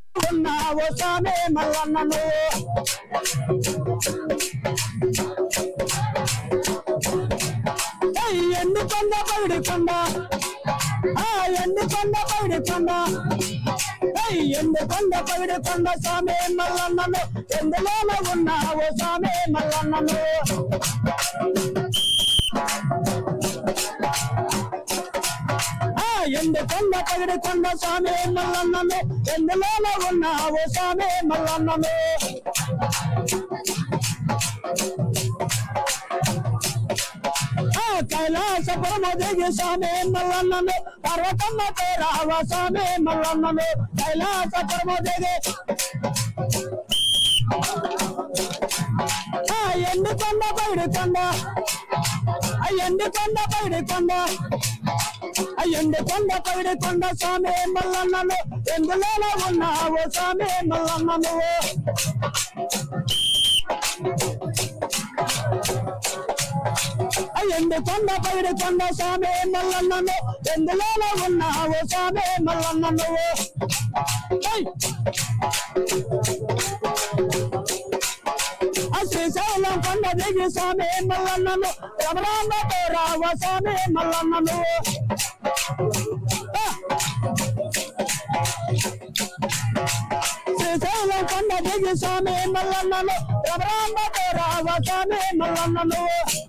ఉన్నావో స్వామి మల్లన్నను ఎండు కొండ పైడి కొండ ఎండు కొండ పైడి కొండ ఎండు కొండ పైడి కొండ స్వామి మల్లన్నను ఎందులోనే ఉన్నావో స్వామి మల్లన్నను ఎండు కొండ పగిడి కొండ స్వామి మల్లన్నను ఎందులోనే ఉన్నావో స్వామి మల్లన్నను కైలాసపురమ దిగి స్వామి మల్లన్నను పర్వతమ్మ రావ స్వామి మల్లన్నను కైలాసపురమ దిగి ఎండు కొండ పగిడి కొండ ఎండు కొండ పగిడి కొండ ఎండు కొండ పగిడి కొండ స్వామి మల్లన్నను ఎందులోనే ఉన్నావో స్వామి మల్లన్నను ఎండు కొండ పగిడి కొండ స్వామి మల్లన్నను ఎందులోనే ఉన్నావో స్వామి మల్లన్నను శ్రీశైలం కొండ దిగి స్వామి మల్లన్నను రమణాంబతో రావ స్వామి మల్లన్నను శ్రీశైలం కొండ దిగి స్వామి మల్లన్నను రమణాంబతో రావ స్వామి మల్లన్నను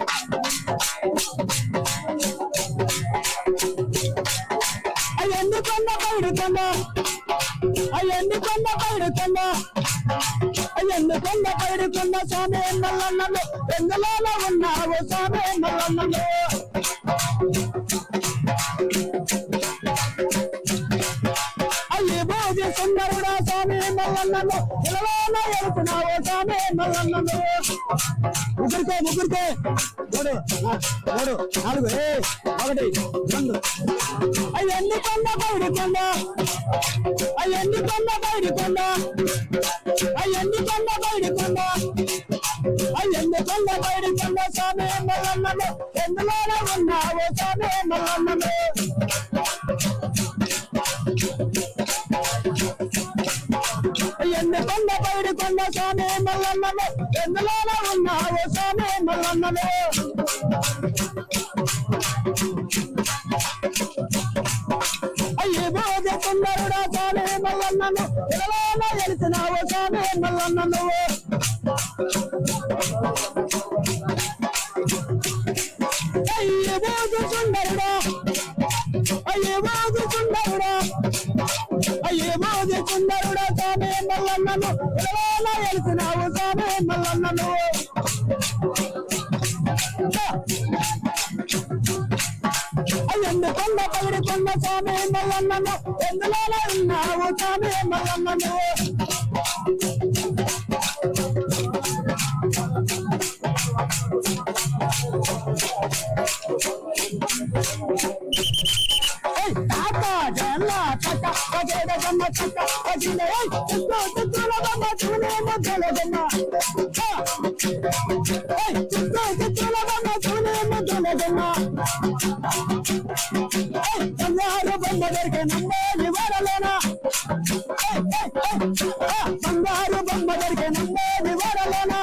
ఎండు కొండ పైడి కొండ ఎండు కొండ పైడి కొండ ఎండు కొండ పైడి కొండ స్వామి మల్లన్నను ఎందులోనే ఉన్నావో స్వామి మల్లన్నను భోజి సుందరుడా స్వామి మల్లన్నను ఇలానే ఎడుతున్నావో స్వామి మల్లన్నను ముగ్గురికే ముగ్గురికే 3 4 1 2 ఎండు కొండ పైడి కొండ ఎండు కొండ పైడి కొండ ఎండు కొండ పైడి కొండ ఎండు కొండ పైడి కొండ స్వామి మల్లన్నను ఎందులోనే ఉన్నావో స్వామి మల్లన్నను ఎండు కొండ పైడి కొండ స్వామి మల్లన్నను ఎందులోనే ఉన్నావో స్వామి మల్లన్నను భోజ సుందరుడా స్వామి మల్లన్నను ఇలానే ఎడుతున్నావో స్వామి మల్లన్నను భోజ సుందరుడా భోజ సుందరుడా భోజ సుందరుడా స్వామి మల్లన్నను ఇలానే ఎడుతున్నావో స్వామి మల్లన్నను ఎండు కొండ పగిడి కొండ స్వామి మల్లన్నను ఎందులోనే ఉన్నావో స్వామి మల్లన్నను తాత జల్ల తట పగేద గమ్మ తట పగిలే చిత్తుల గమ్మ చూనే మొదలగమ్మ చిత్తుల గమ్మ చూనే మొదలగమ్మ బంగారు బొమ్మ దొరికే నమ్మని వరలేనా బంగారు బొమ్మ దొరికే నమ్మని వరలేనా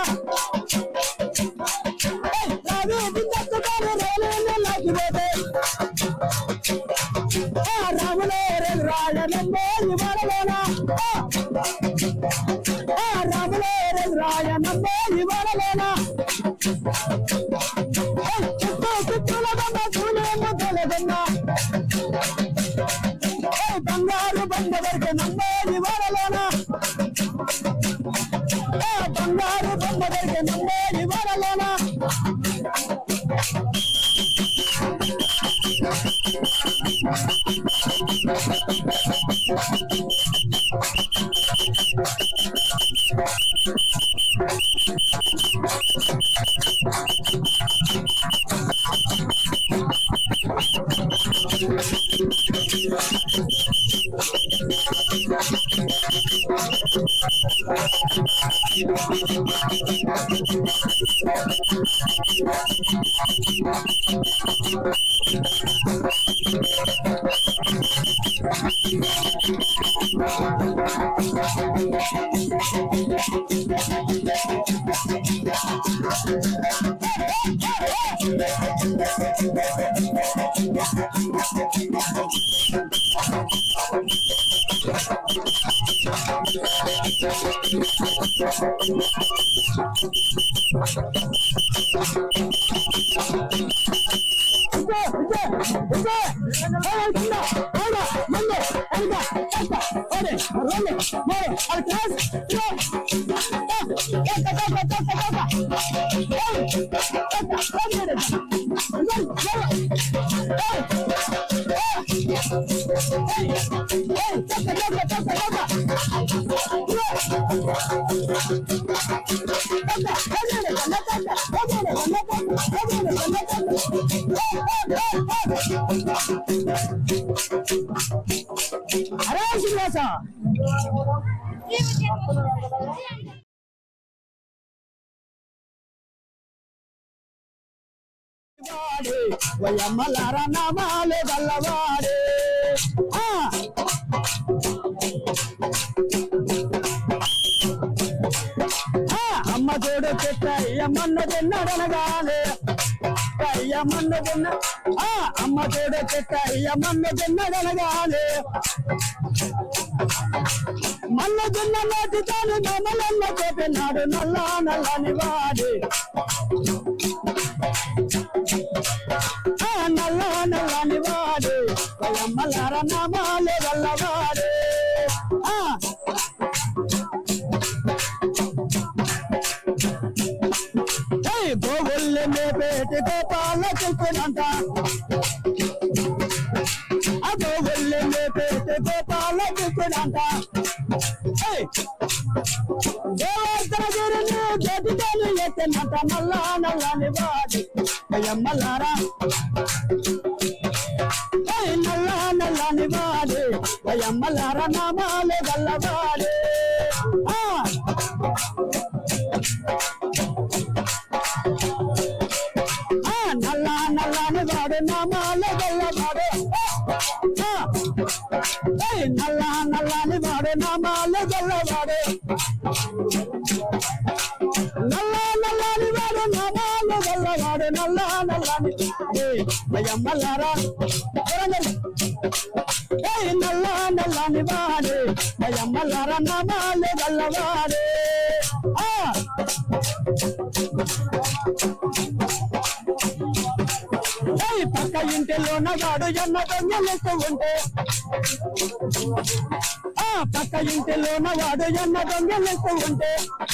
రావి బిందెత్తుకొని రేలేని లాగిపోతే రాములే రాయ నమ్మని వరలేనా రాములే రాయ నమ్మని వరలేనా చిత్తుల బొమ్మ చూనే మొదలగమ్మ బంగారు బండ దొరికే నమ్మని వరలేనా బంగారు బొమ్మ దొరికే నమ్మని వరలేనా వయమ్మలారా నామాలు గల్లవాడే అమ్మ తోడు చెట్టయ్యమ్మన్న తిన్నాడనగానే అయ్యమ్మన్న తిన్న అమ్మ తోడు చెట్టయ్యమ్మన్న తిన్నాడనగానే మల్ల తిన్న నాటి తాను మమ్మలన్న చెప్పినాడు నల్లా నల్లని వాడి నల్లా నల్లని వాడు వయమ్మలారా నామాలు గల్లవాడే గోగుల్ని మేపేటి గోపాల చెప్పునంట ఆ గోగుల్ని మేపేటి గోపాల చెప్పునంట దేవర్తనగిరిని గదితోని ఎత్తినంట నల్లా నల్లని వాడి వయమ్మలారా నల్లా నల్లని వాడి వయమ్మలారా నామాలు గల్లవాడే నల్లా నల్లని వాడు నామాలు గల్లవాడు నల్లా నల్లని వాడు నామాలు గల్లవాడు నల్లా నల్లని వాడు నామాలు గల్లవాడు నల్లా నల్లని వయమ్మలారా నల్లా నల్లని వాడు వయమ్మలారా నామాలు గల్లవాడు పక్క ఇంటిలోన వాడు ఎన్న దొంగలిస్తూ ఉంటే పక్క ఇంటిలోన వాడు ఎన్న దొంగలిస్తూ ఉంటే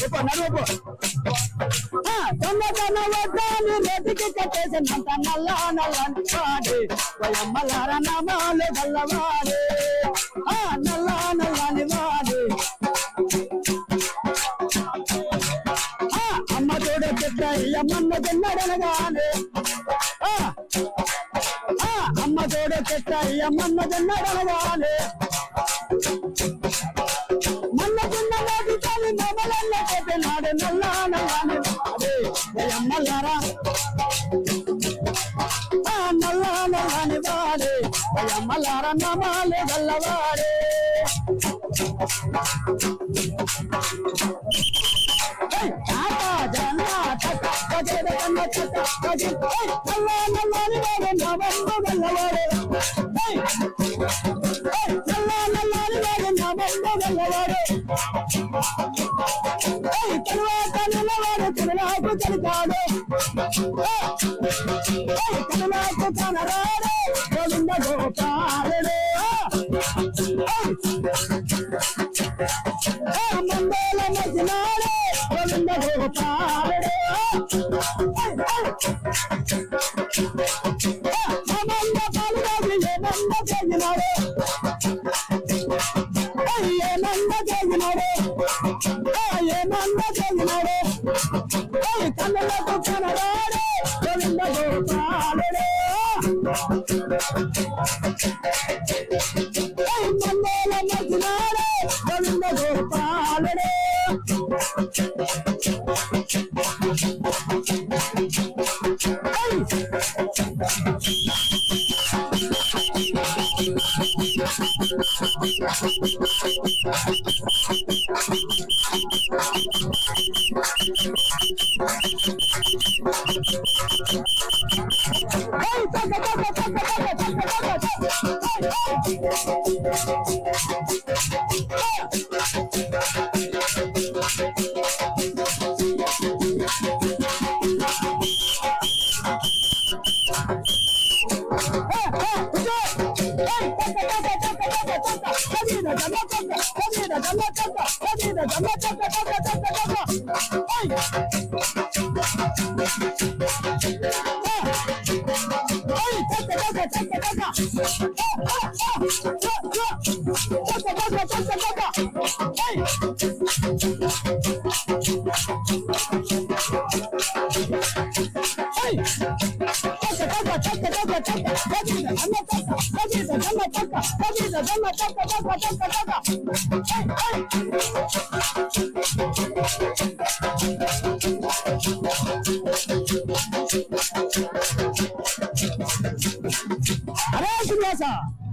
దొంగతన వడ్డాన్ని రెడ్డికి కట్టేసినంత నల్లా నల్లని వాడి వయమ్మలారా నామాలు గల్లవాడే నల్లా నల్లని వాడి అమ్మ తోడు చెట్టయ్యమ్మన్న తిన్నాడనగానే అమ్మ తోడు చెట్టయ్యమ్మన్న తిన్నాడనగానే మన్న చిన్న వాటి తల్లి మమ్మలన్న చెప్పినాడు నల్లా నల్లని వయమ్మలారా నల్లా నల్లని వాడే వయమ్మలారా నామాలు గల్లవాడే నల్లా నల్లని వాడు నామమ్మ గల్లవాడే నల్లా నల్లని వాడు నామమ్మ గల్లవాడే తరువాత నిలవాడు తిరునాకు తెలుతాడు తిరునాకు కనరాడు గోవింద గోపాలుడు మండల మధ్యనాడు గోవింద గోపాలుడు అమంద పాలురాజు ఏమంద చేసినాడు ఏమంద చేసినాడు ఏమంద చేసినాడు కన్నులకు కనరాడు గోవింద గోపాలుడు మండల మధ్యనాడు గోవింద గోపాలుడు Hare Krishna.